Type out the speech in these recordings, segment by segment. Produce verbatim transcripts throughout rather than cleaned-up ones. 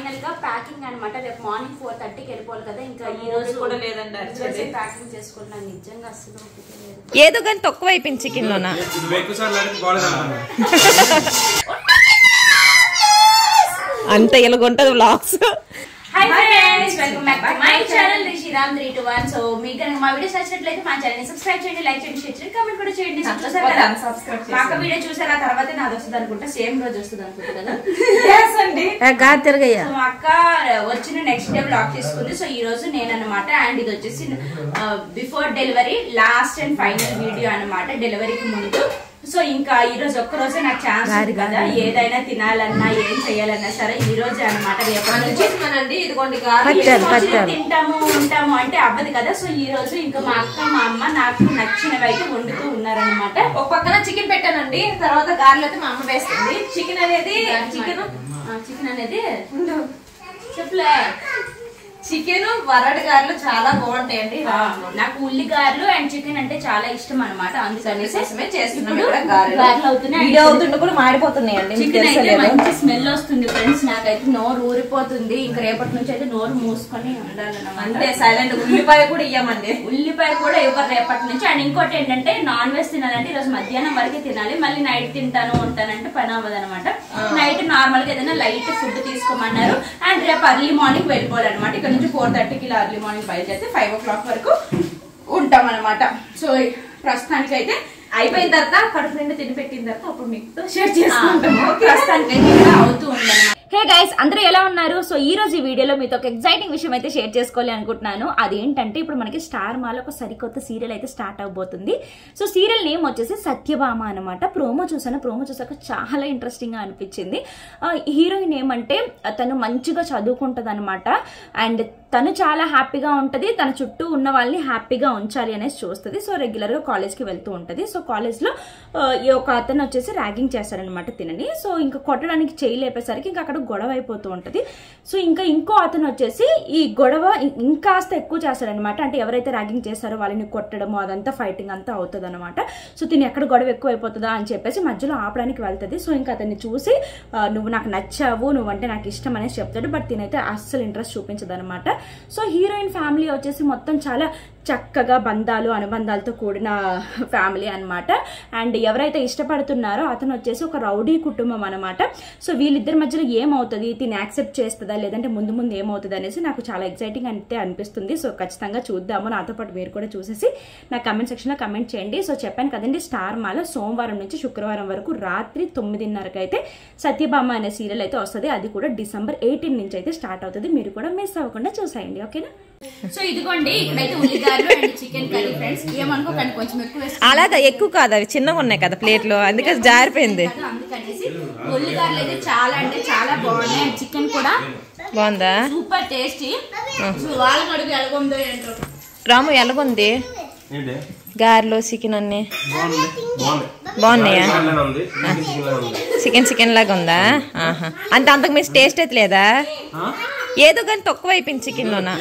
Final గా packing అనమాట. రేపు మార్నింగ్ ఫోర్ థర్టీకి వెళ్ళిపోవాలి కదా, ఇంకా ఈ రోజు కూడా లేదండి ప్యాకింగ్ చేసుకుంటున్నాను. నిజంగా అసలు ఏదో కానీ తక్కువ అయిపోయింది చికెన్ లోన. అంత ఎలాగుంటది vlogs. Hi friends, welcome back to my channel Rishiram three two one. So మీకు కనుక మా వీడియోస్ నచ్చినట్లయితే మా ఛానల్ ని సబ్స్క్రైబ్ చేయండి, లైక్ చేయండి, షేర్ చేయండి, కామెంట్ కూడా చేయండి. మా అక్క వీడియో చూసారు, ఆ తర్వాత నాది వస్తుంది అనుకుంటా, సేమ్ రోజు వస్తుంది అనుకుంటా కదా. మా అక్క వచ్చిన నెక్స్ట్ డే బ్లాగ్ తీసుకుంది. సో ఈ రోజు నేను అనమాట. అండ్ ఇది వచ్చేసి before delivery last and final video అనమాట, డెలివరీకి ముందు. సో ఇంకా ఈ రోజు ఒక్క రోజే నాకు ఛాన్స్ ఉంది కదా, ఏదైనా తినాలన్నా ఏం చెయ్యాలన్నా సరే ఈ రోజే అనమాట. రేపటి నుంచి ఇదిగోండి తింటాము ఉంటాము అంటే అవ్వదు కదా. సో ఈ రోజు ఇంకా మా అక్క మా అమ్మ నాకు నచ్చినవి అయితే వండుతూ ఉన్నారనమాట. ఒక పక్కన చికెన్ పెట్టానండి, తర్వాత గారెలు అయితే మా అమ్మ వేస్తుంది. చికెన్ అనేది చికెన్ చికెన్ అనేది చెప్పులే చికెన్ వరడు గారెలు చాలా బాగుంటాయండి. నాకు ఉల్లి గారెలు అండ్ చికెన్ అంటే చాలా ఇష్టం అనమాట, అందుకనేసి కూడా మాడిపోతున్నాయండి. చికెన్ అయితే మంచి స్మెల్ వస్తుంది ఫ్రెండ్స్, నాకైతే నోరు ఊరిపోతుంది. ఇంకా రేపటి నుంచి అయితే నోరు మూసుకొని ఉండాలన్నమాట. అంటే సైలెంట్. ఉల్లిపాయ కూడా ఇవ్వమండి, ఉల్లిపాయ కూడా ఇవ్వరు రేపటి నుంచి. అండ్ ఇంకోటి ఏంటంటే నాన్ వెజ్ తినాలంటే ఈరోజు మధ్యాహ్నం వరకే తినాలి, మళ్ళీ నైట్ తింటాను ఉంటానంటే పని అవ్వదు అనమాట. నైట్ నార్మల్ గా ఏదైనా లైట్ ఫుడ్ తీసుకోమన్నారు. అండ్ రేపు అర్లీ మార్నింగ్ వెళ్ళిపోవాలన్నమాట. ఇక్కడ నుంచి ఫోర్ థర్టీకి ఇలా అర్లీ మార్నింగ్ బయలుదేరితే ఫైవ్ ఓ క్లాక్ వరకు ఉంటాం అనమాట. సో ప్రస్తుతానికి అయితే అయిపోయిన తర్వాత కడుపు నిండా తిని పెట్టిన తర్వాత అప్పుడు మీతో షేర్ చేసుకుంటాము. ప్రస్తుతానికి అయితే ఇలా అవుతూ ఉంటాను. హే గైస్, అందరూ ఎలా ఉన్నారు? సో ఈ రోజు ఈ వీడియోలో మీతో ఒక ఎక్సైటింగ్ విషయం అయితే షేర్ చేసుకోవాలి అనుకుంటున్నాను. అదేంటంటే ఇప్పుడు మనకి స్టార్ మాలో ఒక సరికొత్త సీరియల్ అయితే స్టార్ట్ అవబోతుంది. సో సీరియల్ నేమ్ వచ్చేసి సత్యభామ అనమాట. ప్రోమో చూసాను, ప్రోమో చూసాక చాలా ఇంట్రెస్టింగ్ గా అనిపించింది. హీరోయిన్ ఏమంటే తను మంచిగా చదువుకుంటది అనమాట. అండ్ తను చాలా హ్యాపీగా ఉంటది, తన చుట్టూ ఉన్న వాళ్ళని హ్యాపీగా ఉంచాలి అనేసి చూస్తుంది. సో రెగ్యులర్ గా కాలేజ్ కి వెళ్తూ ఉంటది. సో కాలేజ్ లో ఒక అతను వచ్చేసి ర్యాగింగ్ చేస్తారనమాట తినని. సో ఇంకా కొట్టడానికి చేయి లేపేసరికి ఇంకా అక్కడ గొడవ అయిపోతూ ఉంటది. సో ఇంకా ఇంకో అతను వచ్చేసి ఈ గొడవ ఇంకాస్త ఎక్కువ చేస్తాడనమాట. అంటే ఎవరైతే ర్యాగింగ్ చేస్తారో వాళ్ళని కొట్టడము అదంతా ఫైటింగ్ అంతా అవుతుంది అనమాట. సో తిని ఎక్కడ గొడవ ఎక్కువ అయిపోతుందా అని చెప్పేసి మధ్యలో ఆపడానికి వెళ్తుంది. సో ఇంకా అతన్ని చూసి నువ్వు నాకు నచ్చావు, నువ్వంటే నాకు ఇష్టం అనేసి చెప్తాడు. బట్ తినైతే అస్సలు ఇంట్రెస్ట్ చూపించదు అనమాట. సో హీరోయిన్ ఫ్యామిలీ వచ్చేసి మొత్తం చాలా చక్కగా బంధాలు అనుబంధాలతో కూడిన ఫ్యామిలీ అనమాట. అండ్ ఎవరైతే ఇష్టపడుతున్నారో అతను వచ్చేసి ఒక రౌడీ కుటుంబం అనమాట. సో వీళ్ళిద్దరి మధ్యలో ఏమవుతుంది, తిని యాక్సెప్ట్ చేస్తుందా లేదంటే ముందు ముందు ఏమవుతుంది అనేసి నాకు చాలా ఎక్సైటింగ్ అయితే అనిపిస్తుంది. సో ఖచ్చితంగా చూద్దాము. నాతో పాటు మీరు కూడా చూసేసి నా కమెంట్ సెక్షన్ లో కమెంట్ చేయండి. సో చెప్పాను కదండి, స్టార్ మాలో సోమవారం నుంచి శుక్రవారం వరకు రాత్రి తొమ్మిదిన్నరకు అయితే సత్యభామ అనే సీరియల్ అయితే వస్తుంది. అది కూడా డిసెంబర్ ఎయిటీన్ నుంచి అయితే స్టార్ట్ అవుతుంది. మీరు కూడా మిస్ అవ్వకుండా చూసేయండి, ఓకేనా? సో ఇదిగోండి ఇక్కడైతే ఉల్లిగారు అండ్ చికెన్ కర్రీ ఫ్రెండ్స్. ఏమనుకోకండి, కొంచెం ఎక్కువ అలాగా ఎక్కువ కాదు, అవి చిన్నగా ఉన్నాయి కదా ప్లేట్ లో, అందుకని జారిపోయింది. అందుకనేసి ఉల్లిగారులు అయితే చాలా అంటే చాలా బాగున్నాయి. అండ్ చికెన్ కూడా బాగుందా, సూపర్ టేస్టీ. వాళ్ళ కడుగు ఎలాగొందో ఏంటో. రాము ఎలాగుంది గారెలు చికెన్ అన్ని బాగున్నాయా? చికెన్ చికెన్ లాగా ఉందా? ఆహా, అంటే అంతకు మించి టేస్ట్ అయితే లేదా? ఏదో కానీ తక్కువ అయిపోయింది చికెన్ లోన.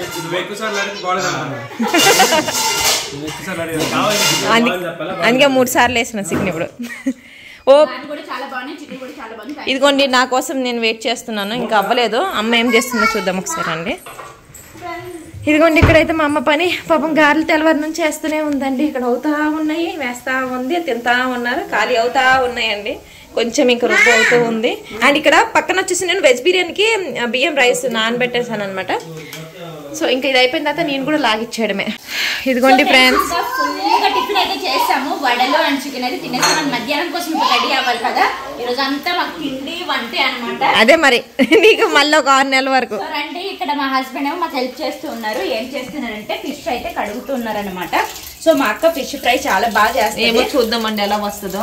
అందుకే మూడు సార్లు వేసిన చికెన్ ఇప్పుడు. ఓ ఇదిగోండి, నా కోసం నేను వెయిట్ చేస్తున్నాను, ఇంకా అవ్వలేదు. అమ్మ ఏం చేస్తుందో చూద్దాం ఒకసారి అండి. ఇదిగోండి ఇక్కడైతే మా అమ్మ పని పాపం గారెలు తెల్లవారి నుంచి వేస్తూనే ఉందండి. ఇక్కడ అవుతా ఉన్నాయి, వేస్తా ఉంది, తింటా ఉన్నారు, ఖాళీ అవుతా ఉన్నాయండి. కొంచెం ఇంకా రుబ్బు అవుతూ ఉంది. అండ్ ఇక్కడ పక్కన వచ్చేసి నేను వెజ్ బిర్యానీకి బియ్యం రైస్ నానబెట్టేసాను అనమాట. సో ఇంకా ఇది అయిపోయిన తర్వాత నేను కూడా లాగిచ్చేయడమే. ఇదిగోండి ఫ్రెండ్స్, టిఫిన్ అయితే చేసాము. వడలు అండ్ చికెన్ అయితే తినేసాము. మధ్యాహ్నం కోసం ఇప్పుడు రెడీ అవ్వాలి కదా. ఈ రోజు అంతా మాకు తిండి వంటే అనమాట. అదే మరి నీకు మళ్ళీ ఒక ఆరు నెలల వరకు రండి. ఇక్కడ మా హస్బెండ్ ఏమో మాకు హెల్ప్ చేస్తూ ఉన్నారు. ఏం చేస్తున్నారంటే ఫిష్ అయితే కడుగుతున్నారు అనమాట. సో మా అక్క ఫిష్ ఫ్రై చాలా బాగా చేస్తుంది. ఏమో చూద్దామండి ఎలా వస్తుందో.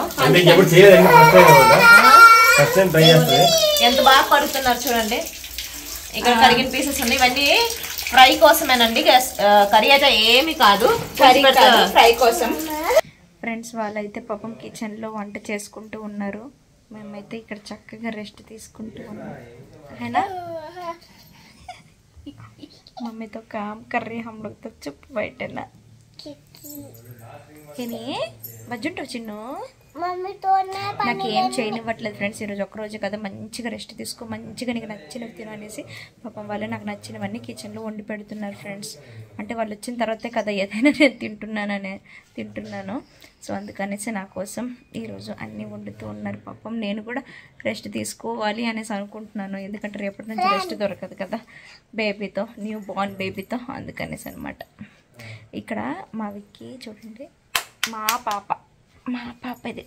ఎంత బాగా కడుగుతున్నారు చూడండి. ఇక్కడ కరిగిన పీసెస్ ఉన్నాయి. ఇవన్నీ ఫ్రై కోసమేనండి, కర్రీ అయితే ఏమి కాదు, ఫ్రై కోసం. ఫ్రెండ్స్ వాళ్ళైతే పాపం కిచెన్ లో వంట చేసుకుంటూ ఉన్నారు. మేమైతే ఇక్కడ చక్కగా రెస్ట్ తీసుకుంటూ ఉన్నాం. అయినా మమ్మీ తో काम कर रही हम लोग तो चुप बैठे ना. మజ్జుంటావు చిన్ను నాకు ఏం చేయనివ్వట్లేదు ఫ్రెండ్స్. ఈరోజు ఒక్కరోజు కదా మంచిగా రెస్ట్ తీసుకో, మంచిగా నీకు నచ్చినవి తిననేసి పాపం వాళ్ళు నాకు నచ్చినవన్నీ కిచెన్లో వండి పెడుతున్నారు ఫ్రెండ్స్. అంటే వాళ్ళు వచ్చిన తర్వాతే కదా ఏదైనా నేను తింటున్నాననే తింటున్నాను. సో అందుకనేసి నా కోసం ఈరోజు అన్నీ వండుతూ ఉన్నారు. పాపం నేను కూడా రెస్ట్ తీసుకోవాలి అనేసి అనుకుంటున్నాను, ఎందుకంటే రేపటి నుంచి రెస్ట్ దొరకదు కదా బేబీతో, న్యూ బార్న్ బేబీతో, అందుకనేసి అనమాట. ఇక్కడ మా విక్కీ చూడండి, మా పాప మా పాప ఇది.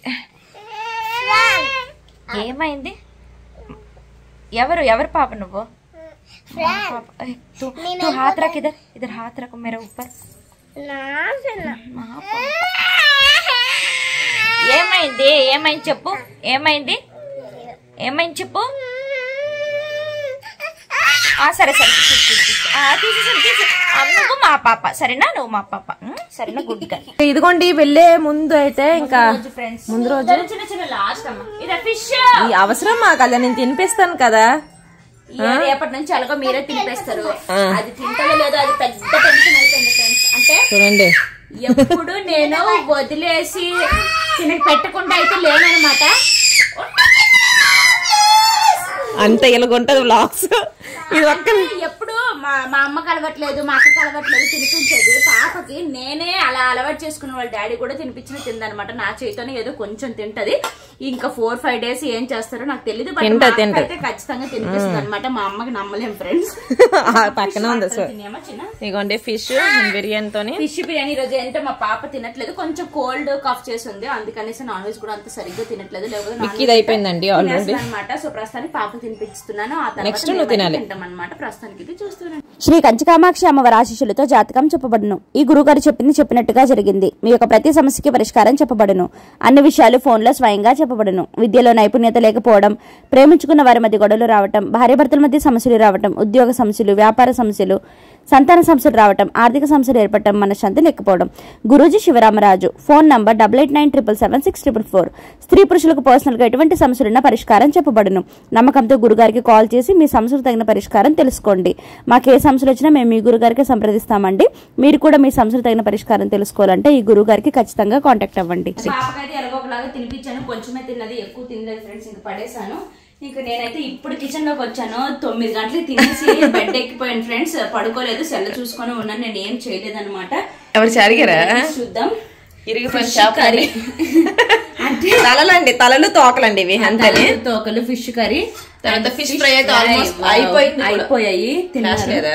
ఏమైంది? ఎవరు ఎవరు పాప నువ్వు? तू हाथ रख इधर इधर हाथ रखो मेरे ऊपर. ఏమైంది ఏమైంది చెప్పు, ఏమైంది ఏమైంది చెప్పు. సరే సరే తీసేసి నువ్వు మా పాప సరేనా, నువ్వు మా పాప సరేనా, గుడ్ గా. ఇదిగోండి వెళ్ళే ముందు అయితే ఇంకా ముందు రోజు చిన్న చిన్న లాస్ట్ అమ్మ ఇది ఫిష్ అవసరం మాకు, అలా నేను తినిపిస్తాను కదా. రేపటి నుంచి అలాగో మీరే తినిపేస్తారు. అది తింటారో లేదో అది పెద్ద టెన్షన్ అయిపోయింది ఫ్రెండ్స్. అంటే చూడండి ఎప్పుడు నేను వదిలేసి తినకి పెట్టకుండా అయితే లేనమాట. అంత ఇలాగుంటది వ్లాగ్స్. ఇది ఒక్క ఎప్పుడు మా మా అమ్మ కలవట్లేదు, మా అక్క కలవట్లేదు తినిపించేది పాపకి. నేనే అలా అలవాటు చేసుకున్న వాళ్ళ డాడీ కూడా తినిపించిన తిందనమాట. నా చేతితోనే ఏదో కొంచెం తింటది. ఇంకా ఫోర్ ఫైవ్ డేస్ ఏం చేస్తారో నాకు తెలియదు, అయితే ఖచ్చితంగా తినిపిస్తుంది అనమాట. మా అమ్మకి నమ్మలేం ఫ్రెండ్స్. పక్కన ఉంది సార్ ఇదిగోండి ఫిష్ బిర్యానీతో. ఫిష్ బిర్యానీ రోజు ఏంటో మా పాప తినట్లేదు, కొంచెం కోల్డ్ కాఫ్ చేసి ఉంది, అందుకనేసి నాన్ వెజ్ కూడా అంత సరిగ్గా తినట్లేదు. లేకపోతే అయిపోయిందండి ఆల్రెడీ అనమాట. సో ప్రస్తుతానికి పాప తినిపిస్తున్నాను, ఆ తర్వాత తింటాం అనమాట. ప్రస్తుతానికి ఇది చూస్తున్నాను. శ్రీ కంచికామాక్షి అమ్మవారి ఆశీస్సులతో జాతకం చెప్పబడును. ఈ గురుగారు చెప్పింది చెప్పినట్టుగా జరిగింది. మీ యొక్క ప్రతి సమస్యకి పరిష్కారం చెప్పబడును. అన్ని విషయాలు ఫోన్ లో స్వయంగా చెప్పబడును. విద్యలో నైపుణ్యత లేకపోవడం, ప్రేమించుకున్న వారి మధ్య గొడవలు రావటం, భార్యాభర్తల మధ్య సమస్యలు రావటం, ఉద్యోగ సమస్యలు, వ్యాపార సమస్యలు, సంతాన సమస్యలు రావటం, ఆర్థిక సమస్యలు ఏర్పడటం, మనశ్శాంతి లేకపోవడం. Guruji Sivaramaraju. Phone number double eight nine triple seven six triple four. స్త్రీ పురుషులకు పర్సనల్ గా ఎటువంటి సమస్యలున్న పరిష్కారం చెప్పబడును. నమ్మకంతో గురుగారికి కాల్ చేసి మీ సమస్యలు తగిన పరిష్కారం తెలుసుకోండి. మాకు ఏ సమస్యలు వచ్చినా మేము మీ గురుగారికి సంప్రదిస్తామండి. మీరు కూడా మీ సమస్యలు తగిన పరిష్కారం తెలుసుకోవాలంటే ఈ గురువు గారికి ఖచ్చితంగా కాంటాక్ట్ అవ్వండి. పాపకైతే ఎలాగోలాగా తినిపించాను, కొంచెమే తిన్నది, ఎక్కువ తినలేదు ఫ్రెండ్స్. ఇంకా పడేసాను. ఇంకా నేనైతే ఇప్పుడు కిచెన్ లోకి వచ్చాను. తొమ్మిది గంటలకు తినేసి బెడ్ ఎక్కిపోయాను ఫ్రెండ్స్, పడుకోలేదు, సెల్ల చూసుకొని ఉన్నాను. నేను ఏం చేయలేదు అనమాట. ఎవరు అడిగారా చూద్దాం. కర్రీ అంటే తలలండి, తలలు తోకలండి ఇవి, అంతే తోకలు ఫిష్ కర్రీ. తర్వాత ఫిష్ ఫ్రై అయితే ఆల్మోస్ట్ అయిపోయింది, అయిపోయాయి తినలేదా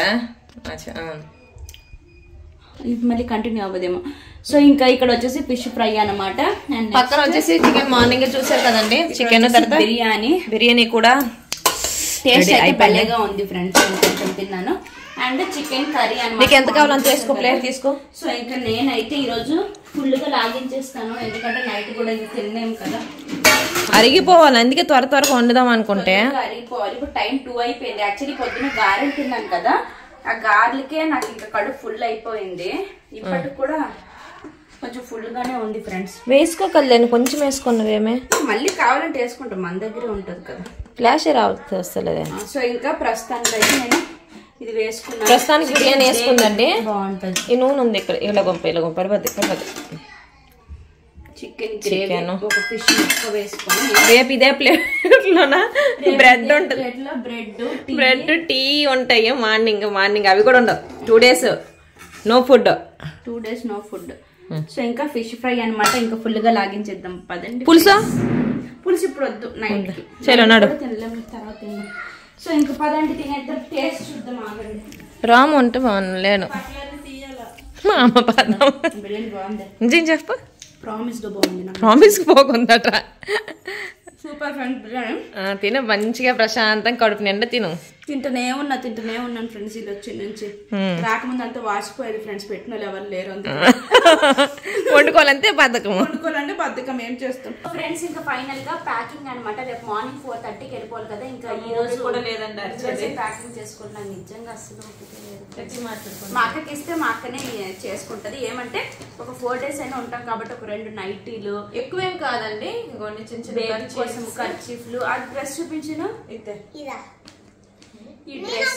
మళ్ళీ కంటిన్యూ అవ్వదేమో. సో ఇంకా ఇక్కడ వచ్చేసి ఫిష్ ఫ్రై అనమాట. పక్కన వచ్చేసి చికెన్ మార్నింగ్ చూసారు కదండి, చికెన్ తర్వాత బిర్యానీ. బిర్యానీ కూడా టేస్ట్ అయితే భలేగా ఉంది ఫ్రెండ్స్, కొంచెం తిన్నాను. అండ్ చికెన్ కర్రీ అనమాట. నీకు ఎంత కావాలని చేసుకో, ప్లేట్ తీసుకో. సో ఇంకా నేనైతే ఈరోజు ఫుల్ గా లాగించేస్తాను, ఎందుకంటే నైట్ కూడా ఇంకా తిన్నాం కదా, అరిగిపోవాలి. అందుకే త్వర త్వరగా వండుదాం అనుకుంటే అరిగిపోవాలి. ఇప్పుడు టైం టూ అయిపోయింది. యాక్చువల్లీ పొద్దున గారెలు తిన్నాను కదా, ఆ గారెలకే నాకు ఇంకా కడుపు ఫుల్ అయిపోయింది. ఇప్పటికి కూడా కొంచెం ఫుల్ గానే ఉంది ఫ్రెండ్స్. వేసుకోకలేను, కొంచెం వేసుకున్నవేమే, మళ్ళీ కావాలంటే వేసుకుంటాం, మన దగ్గరే ఉంటది కదా. ఫ్లాష్ రావచ్చు వస్తలేదే. సో ఇంకా ప్రస్తుతానికి అయితే నేను ఇది వేసుకున్నాను. ప్రస్తుతానికి బిర్యానీ వేసుకుందండి, బాగుంటది. ఈ నూనె ఉంది ఇక్కడ, ఇలా గొంప ఇలా గొంప పడిపోద్ది పడిపోద్ది. చికెన్ గ్రేవీ, ఒక ఫిష్ ముక్క వేసుకొని రేపు ఇదే ప్లేట్ లోనా బ్రెడ్ ఉంటుంది, బ్రెడ్ బ్రెడ్ టీ ఉంటాయి మార్నింగ్ మార్నింగ్ అవి కూడా ఉండవు. Two days no food, two days no food. So ఇంకా ఫిష్ ఫ్రై అనమాట. ఇంకా ఫుల్ గా లాగించేద్దాం పదండి. పులుసు పులుసు ఇప్పుడు వద్దు, నైట్ తినలేము, తర్వాత తిందాం. సో ఇంకా పదండి తినేద్దాం, టేస్ట్ చూద్దాం. ఆగండి, రాము ఉంటే బాగులేను మా అమ్మ పద్దాం. బిర్యానీ బాగుంది, నిజం చెప్పు. ప్రామిస్ గా బాగుంది, ప్రామిస్ పోకుందట. Super friends biryani. తిను మంచిగా ప్రశాంతంగా కడుపు నిండా తిను. తింటూనే ఉన్నా తింటూనే ఉన్నాను ఫ్రెండ్స్. ఇది వచ్చి నుంచి రాకముందు అంతా వాసిపోయేది ఫ్రెండ్స్, పెట్టిన వాళ్ళు ఎవరు లేరు, వండుకోవాలంటే బద్ధకం, వండుకోవాలంటే బద్ధకం. ఏం చేస్తాం ఫ్రెండ్స్. ఇంకా ఫైనల్ గా ప్యాకింగ్ అనమాట. రేపు మార్నింగ్ ఫోర్ థర్టీకి వెళ్ళిపోవాలి కదా. ఇంకా ఈ రోజు కూడా లేదండి, ప్యాకింగ్ చేసుకుంటున్నాను. నిజంగా అసలు మా అక్కకి ఇస్తే మా అక్కనే చేసుకుంటది. ఏమంటే ఒక ఫోర్ డేస్ అయినా ఉంటాం కాబట్టి ఒక రెండు నైటీలు, ఎక్కువేం కాదండి, బేబీ కోసం కర్చీఫ్లు. ఆ డ్రెస్ చూపించిన ఈ డ్రెస్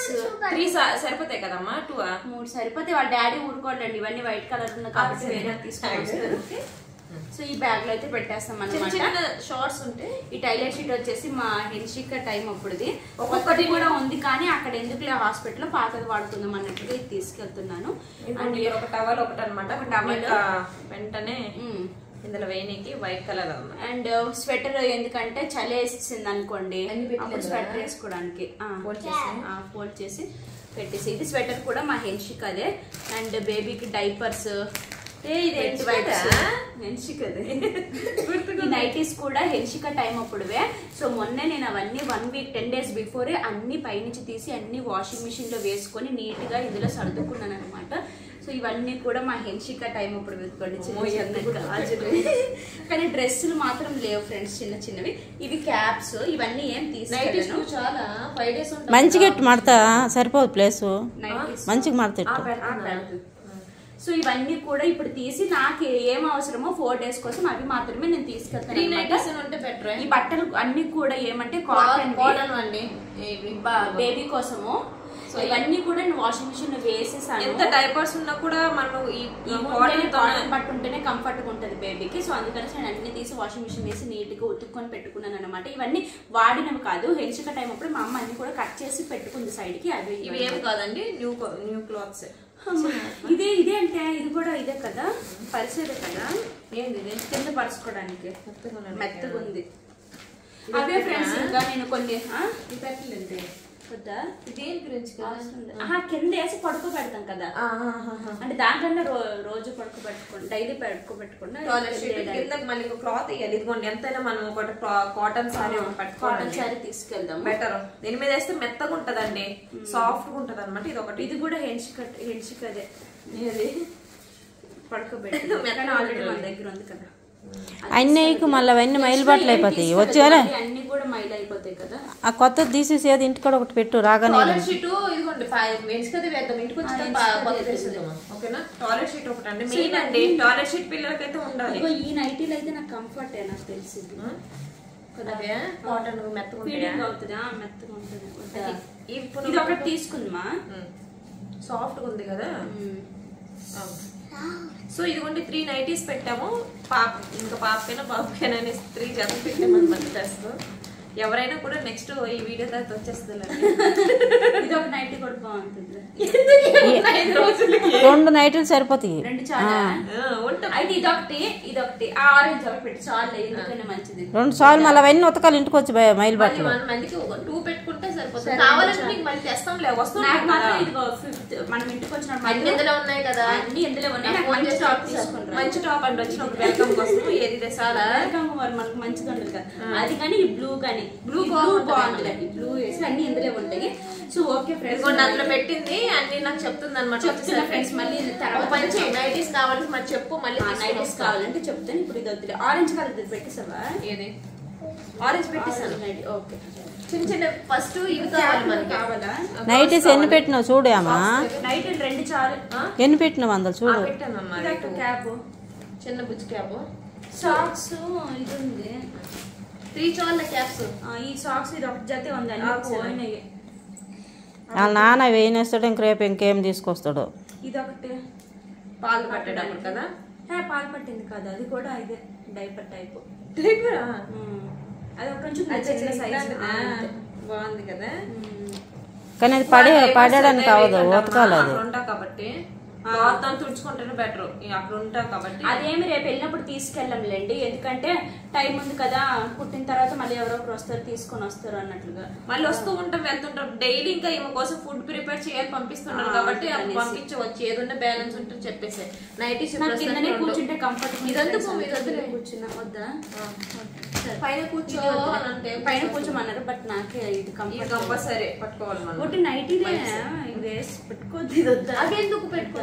త్రీ సరిపోతాయి కదమ్మా టూ మూడు సరిపోతే వాళ్ళ డాడీ ఊరుకోండి ఇవన్నీ వైట్ కలర్ ఉన్నాయి కాబట్టి వేరే తీసుకొని. సో ఈ బ్యాగ్ లో అయితే పెట్టేస్తాం అన్నమాట. షార్ట్స్ ఉంటాయి. ఈ టైలర్ షీట్ వచ్చేసి మా హెన్షిక టైం అప్పుడుది ఒక్కొక్కటి కూడా ఉంది కానీ అక్కడ ఎందుకులే హాస్పిటల్ పాతది వాడుకుందాం అన్నట్టుగా ఇది తీసుకెళ్తున్నాను. అండ్ ఒక టవల్ ఒకటి అనమాట. ఒక టవల్ వెంటనే ఇందులో వేయనికి వైట్ కలర్ అన్నమాట. అండ్ స్వెటర్ ఎందుకంటే చలి వేసింది అనుకోండి అప్పుడు స్వెటర్ వేసుకోవడానికి ఫోల్డ్ చేసి పెట్టేసి. ఇది స్వెటర్ కూడా మా హెన్షిక అదే. అండ్ బేబీకి డైపర్స్ నైటీస్ కూడా హెన్షిక టైం అప్పుడువే. సో మొన్నే నేను అవన్నీ వన్ వీక్ టెన్ డేస్ బిఫోరే అన్ని పైనుంచి తీసి అన్ని వాషింగ్ మిషన్ లో వేసుకొని నీట్ గా ఇందులో సర్దుకున్నాను అనమాట. సో ఇవన్నీ కూడా మా హెన్షిక టైం అప్పుడు వేసుకోండి. కానీ డ్రెస్సులు మాత్రం లేవు ఫ్రెండ్స్, చిన్న చిన్నవి. ఇవి క్యాప్స్ ఇవన్నీ ఏం తీసుకెళ్ళాను. చాలా ఫైవ్ డేస్ మంచిగా మడతా సరిపోదు ప్లేస్ మంచిగా మడతా. సో ఇవన్నీ కూడా ఇప్పుడు తీసి నాకు ఏం అవసరమో ఫోర్ డేస్ కోసం అవి మాత్రమే నేను తీసుకెళ్తాను. ఈ బట్టలు అన్ని కూడా ఏమంటే కాటన్ అండి బేబీ కోసము. సో ఇవన్నీ కూడా నేను వాషింగ్ మిషన్ లో వేసేసాను. ఎంత డైపర్స్ ఉన్నా కూడా మనం ఈ కాటన్ బట్ట ఉంటేనే కంఫర్ట్ గా ఉంటది బేబీకి. సో అందుకని నేను అన్ని తీసి వాషింగ్ మిషన్ వేసి నీట్ గా ఉతుక్కొని పెట్టుకున్నాను అనమాట. ఇవన్నీ వాడినవి కాదు, హెన్షిక టైం అప్పుడు మా అమ్మ అన్ని కూడా కట్ చేసి పెట్టుకుంది సైడ్ కి. అవి ఇవి ఏమి కాదండి, న్యూ న్యూ క్లాత్స్. ఇదే ఇదే అంటే ఇది కూడా ఇదే కదా, పరిసేదే కదా. ఏంది ఇది కింద పరుచుకోవడానికి మెత్తగా ఉంది. అవే ఫ్రెండ్స్ ఇంకా నేను కొన్ని పెట్టలేదు కదా. ఇదేం గురించి కింద వేసి పడుకో పెడతాం కదా, అంటే దాంట్లో రోజు పడుకో పెట్టుకోండి, డైలీ పడుకో పెట్టుకోండి. మళ్ళీ క్లాత్ ఇవ్వాలి. ఇదిగోండి ఎంతైనా మనం ఒకటి కాటన్ సారీ కాటన్ సారీ తీసుకెళ్దాం బెటర్. దీని మీద వేస్తే మెత్తగా ఉంటదండి, సాఫ్ట్ గా ఉంటది అనమాట. ఇది ఒకటి. ఇది కూడా హెన్షిక హెన్షిక అదే ఇది పడుకోబెట్టి ఆల్రెడీ మన దగ్గర ఉంది కదా. అన్నయ్యకు మళ్ళీ అవన్నీ మైలు బట్టలు అయిపోతాయి వచ్చేవారా, అన్ని కూడా మైలు అయిపోతాయి కదా. ఆ కొత్తది తీసేసి అది ఇంటి కూడా ఒకటి పెట్టు రాగానే. టాయిలెట్ షీట్ ఇదిగోండి వేద్దాం, ఇంటికి వచ్చి ఓకేనా. టాయిలెట్ షీట్ ఒకటి అండి మెయిన్ అండి. టాయిలెట్ షీట్ పిల్లలకైతే ఉండాలి. ఈ నైటీలు అయితే నాకు కంఫర్ట్ నాకు తెలిసింది. కాటన్ మెత్తగా అవుతుంది, మెత్తగా ఉంటుంది. ఇది ఒకటి తీసుకుందామా, సాఫ్ట్ గా ఉంది కదా. సో ఇదిగోండి త్రీ నైటీస్ పెట్టాము. పాప ఇంకా పాపకైనా బాబుకైనా త్రీ జత పెట్టామన్నమాట డ్రెస్. ఎవరైనా కూడా నెక్స్ట్ ఈ వీడియో తర్వాత వచ్చేస్తుంది. ఇది ఒక నైటీ కూడా బాగుంటుంది. రెండు నైట్లు సరిపోతాయి. రెండు చాలా అయితే ఇదొకటి ఇదొకటి ఆరెంజ్ ఒకటి పెట్టి చాలు, ఎందుకైనా మంచిది. రెండు సార్లు మళ్ళీ అవన్నీ ఉతకాలి ఇంటికి వచ్చి మైలు బట్టలు. మందికి టూ పెట్టుకుంటే సరిపోతుంది. కావాలంటే మీకు మళ్ళీ తెస్తాంలే వస్తున్నాయి. మనం ఇంటికి వచ్చిన ఇందులో ఉన్నాయి కదా, అన్ని ఇందులో ఉన్నాయి. మంచి టాప్ అండి వచ్చిన వెల్కమ్ కోసం. ఏది చాలా వెల్కమ్ మనకు మంచిగా ఉండదు కదా అది. కానీ ఈ బ్లూ కానీ బ్లూ బాగుంటుంది, బ్లూ వేసి అన్ని ఇందులో ఉంటాయి. సో ఓకే ఫ్రెండ్స్, అందులో పెట్టింది అన్ని నాకు చెప్తుంది అనమాట. చెప్తున్నా ఫ్రెండ్స్, మళ్ళీ తర్వాత మంచి నైటీస్ కావాలి మరి చెప్పు. మళ్ళీ నైటీస్ కావాలంటే చెప్తాను. ఇప్పుడు ఇది వద్దు, ఆరెంజ్ కలర్ పెట్టేసావా? ఏది ఆరెంజ్ పెట్టేసాను. ఓకే చిన్న చిన్న ఫస్ట్ ఇవి కావాలి మనకి. కావాలా నైటీస్ ఎన్ని పెట్టినావు చూడు అమ్మా. నైట్ రెండు చాలు. ఎన్ని పెట్టినావు అందులో చూడు. పెట్టానమ్మా క్యాబ్, చిన్న బుజ్జి క్యాబ్. సాక్స్ ఇది ఉంది, త్రీ చాల క్యాప్స్. ఈ సాక్స్ ఇది ఒక జతే ఉంది, అన్ని పోయినాయి. వాళ్ళ నాన్న వేయినేస్తాడు, ఇంక రేపు ఇంకేం తీసుకొస్తాడు. ఇది ఒకటి పాలు పట్టడానికి కదా. పాలు పట్టింది కదా, అది కూడా ఇదే డైపర్ టైప్. డైపర్ అది ఒక కొంచెం బాగుంది కదా. కానీ అది పడే పడడానికి అవదు, ఉతకాలి అది. కాబట్టి మొత్తం తుడుచుకుంటేనే బెటర్ అక్కడ ఉంటా కాబట్టి. అదేమి రేపు వెళ్ళినప్పుడు తీసుకెళ్ళంలేండి, ఎందుకంటే టైం ఉంది కదా. పుట్టిన తర్వాత మళ్ళీ ఎవరో ఒకరు వస్తారు తీసుకొని వస్తారు అన్నట్లుగా. మళ్ళీ వస్తూ ఉంటాం వెళ్తుంటాం డైలీ. ఇంకా ఈమె కోసం ఫుడ్ ప్రిపేర్ చేయాలి పంపిస్తున్నారు కాబట్టి పంపించవచ్చు. ఏదన్నా బ్యాలెన్స్ ఉంటుంది చెప్పేసి. నైటీస్ కిందనే కూర్చుంటే కంఫర్ట్. ఇదంతా కూర్చున్నా వద్దా, పైన కూర్చో అంటే పైన కూర్చోమన్నారు. బట్ నాకే ఇది కంఫర్ట్ కంపల్సరీ పట్టుకోవాలి మనం. ఒకటి నైటీ వేసి పెట్టుకోవద్దు, ఇది వద్దా. అదెందుకు పెట్టుకో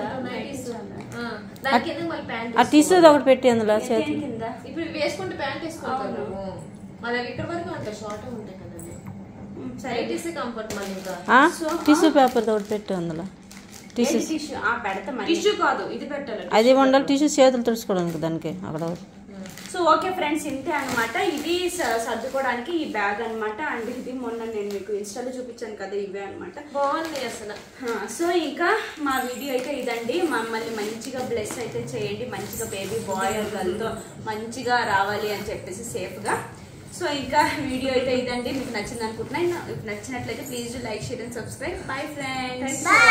ఆ టీషర్ట్ ఒకటి పెట్టి అందులో చేతి కింద. ఇప్పుడు వేసుకుంటే ప్యాంట్ వేసుకుంటాను మళ్ళీ ఇక్కడ వరకు అంత షార్ట్ ఉంటాయి కదండి. కంఫర్ట్ మళ్ళీ ఇంకా టిష్యూ పేపర్ ఒకటి పెట్టి అందులో. టిష్యూ టిష్యూ కాదు ఇది పెట్టాలి. అది ఉండాలి టిష్యూ చేతులు తుడుచుకోవడానికి దానికి అక్కడ. సో సో ఓకే ఫ్రెండ్స్, ఇంతే అనమాట. ఇది సర్దుకోవడానికి ఈ బ్యాగ్ అనమాట. అండ్ ఇది మొన్న నేను మీకు ఇన్స్టాలో చూపించాను కదా, ఇవే అనమాట. బాగుంది అసలు. సో ఇంకా మా వీడియో అయితే ఇదండి. మమ్మల్ని మంచిగా బ్లెస్ అయితే చేయండి, మంచిగా బేబీ బాయ్ గర్ల్తో మంచిగా రావాలి అని చెప్పేసి సేఫ్గా. సో ఇంకా వీడియో అయితే ఇదండి. మీకు నచ్చింది అనుకుంటున్నాను. నచ్చినట్లయితే please like, share and subscribe. Bye friends.